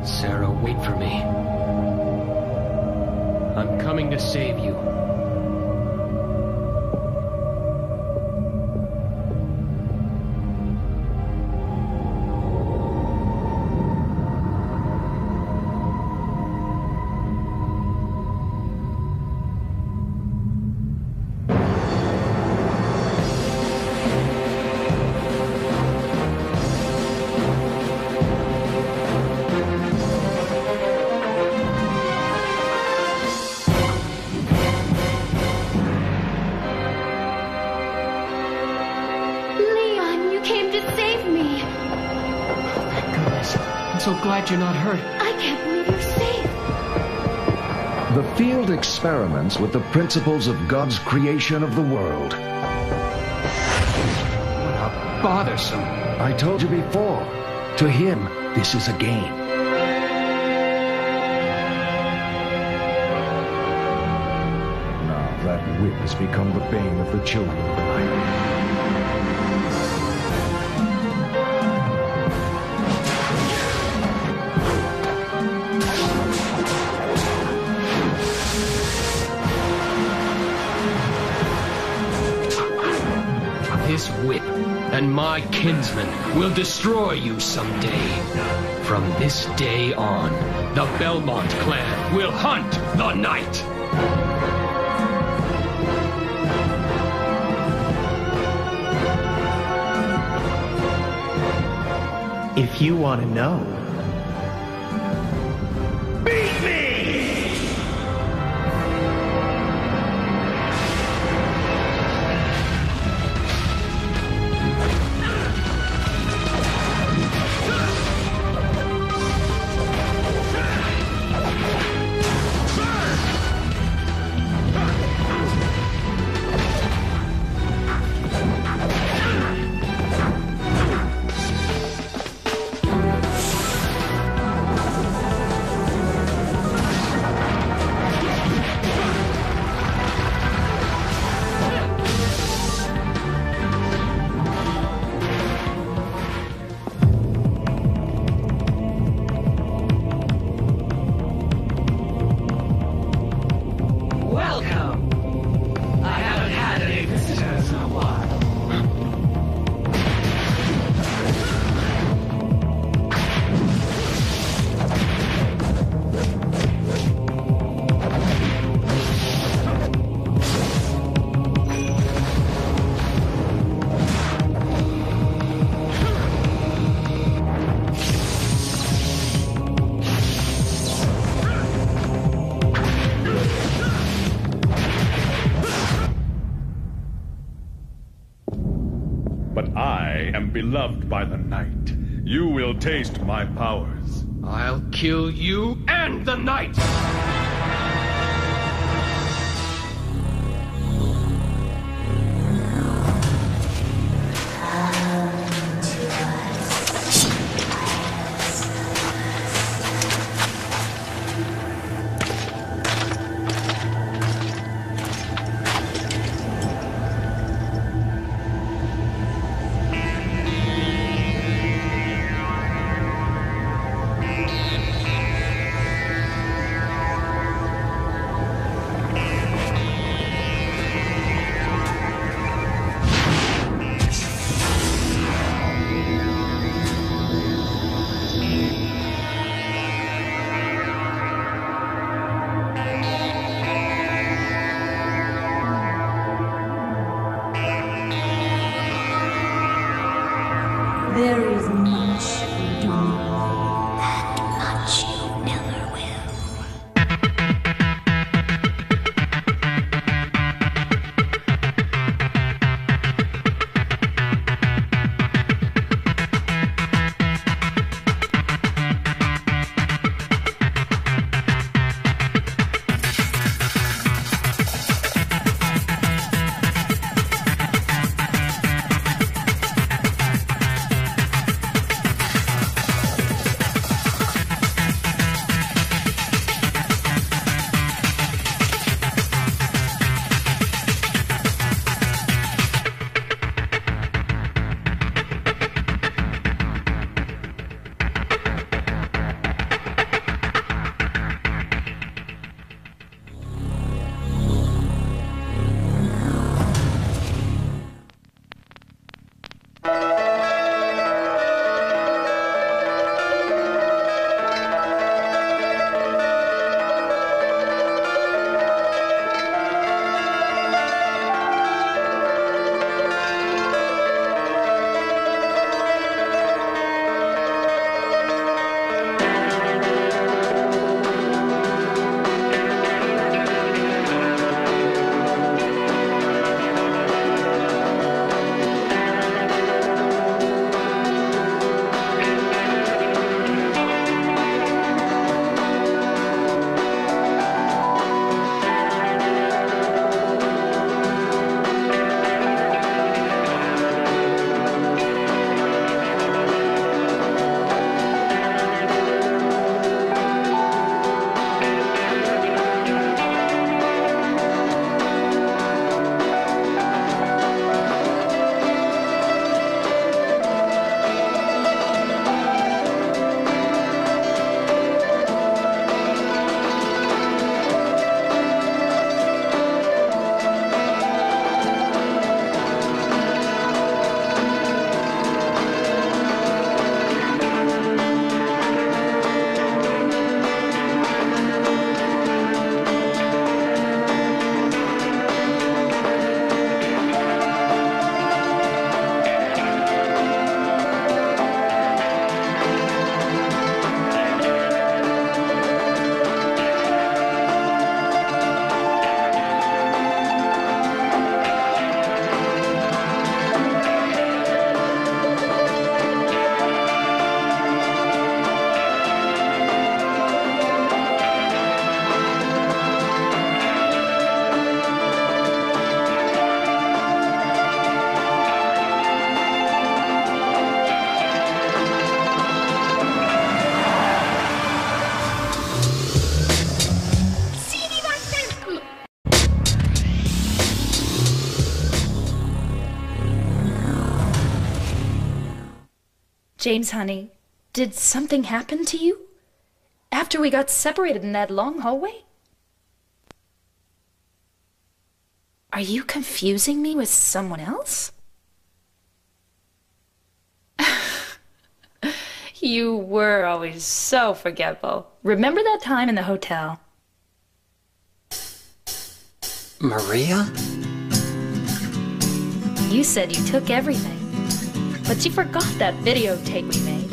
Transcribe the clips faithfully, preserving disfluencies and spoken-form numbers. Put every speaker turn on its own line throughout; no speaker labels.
Sarah, wait for me. I'm coming to save you. So glad you're not hurt.
I can't believe you're safe.
The field experiments with the principles of God's creation of the world.
What a bothersome.
I told you before. To him, this is a game. Now that whip has become the bane of the children of the night.
This whip and my kinsmen will destroy you someday. From this day on, the Belmont clan will hunt the night.
If you want to know. Beat me!
But I am beloved by the night. You will taste my powers.
I'll kill you and the night!
James, honey, did something happen to you? After we got separated in that long hallway? Are you confusing me with someone else? You were always so forgetful. Remember that time in the hotel?
Maria?
You said you took everything, but you forgot that videotape we made.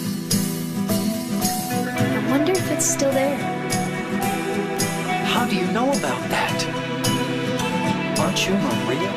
I wonder if it's still there.
How do you know about that? Aren't you Maria?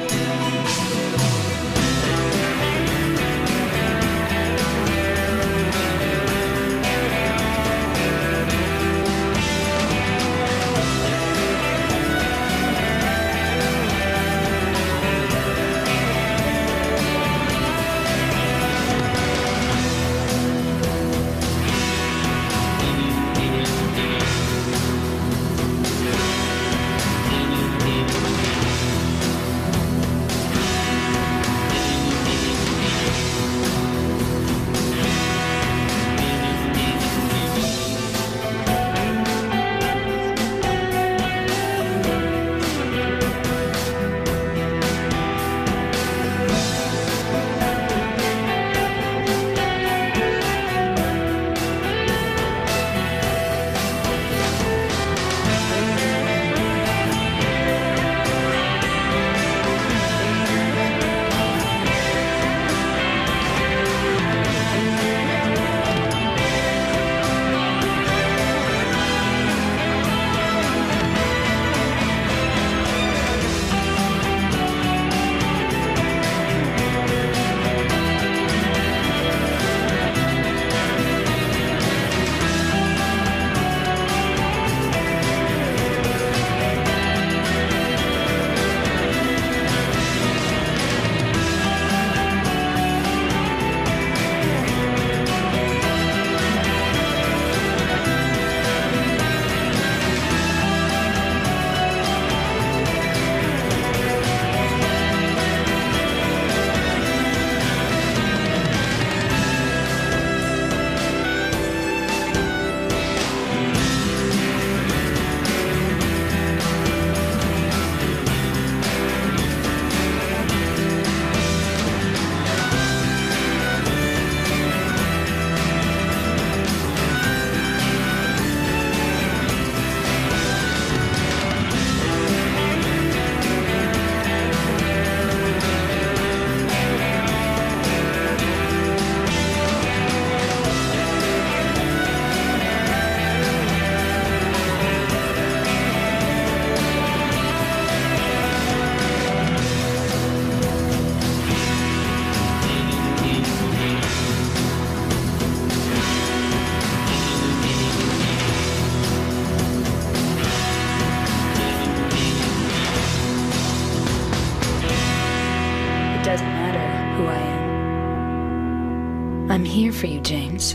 I'm here for you, James.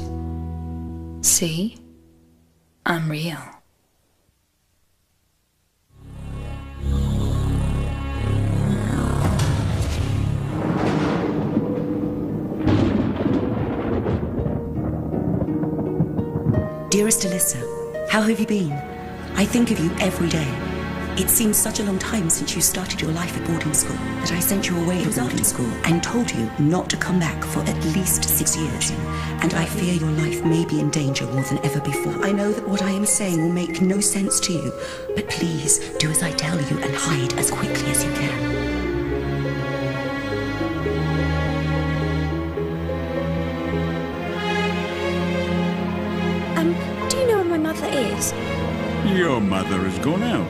See? I'm real.
Dearest Alyssa, how have you been? I think of you every day. It seems such a long time since you started your life at boarding school that I sent you away to boarding school and told you not to come back for at least six years. And I fear your life may be in danger more than ever before. I know that what I am saying will make no sense to you, but please do as I tell you and hide as quickly as you can.
Um, do you know where my mother is?
Your mother has gone out.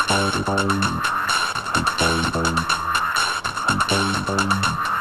Bye.